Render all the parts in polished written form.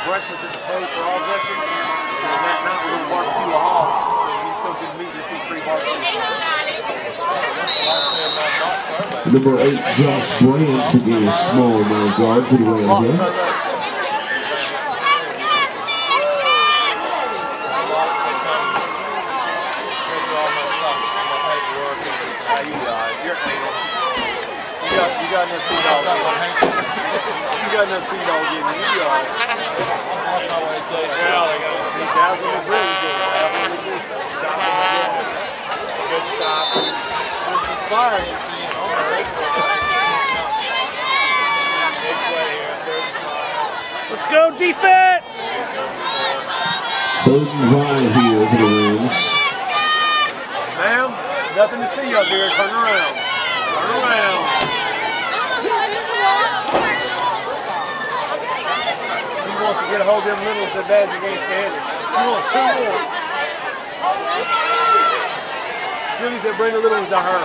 breakfast at the post for all veterans. And that night we're going to barbecue a hog. So when he's supposed to meet, this be free barbecue. Number 8, Josh Branch, who gave a small amount of guard to the Rams here. You got enough sea dog in you. You got enough sea dog in you. You got it. See, guys on the bridge. Good stop. He's fired. Let's go defense! Third and 5 here for the Rams. Ma'am, nothing to see up here. Turn around. Turn around. She wants to get a hold of them littles so bad you can't stand it. She wants 2 more. Jimmy said bring the little ones to her.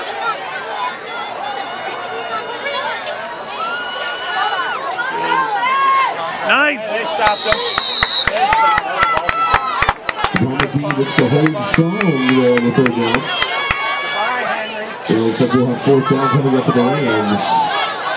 Nice! They stopped them. They stopped them. It's a hold strong on the third down. It looks like we'll have 4th down coming up for the Rams.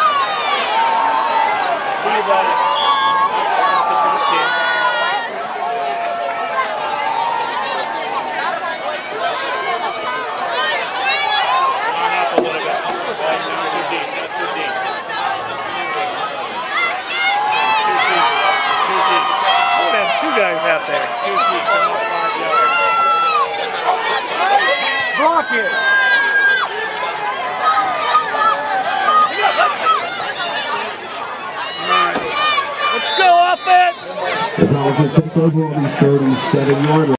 Guys out there. Block it. Let's go offense. The Falcons take over on the 37-yard line.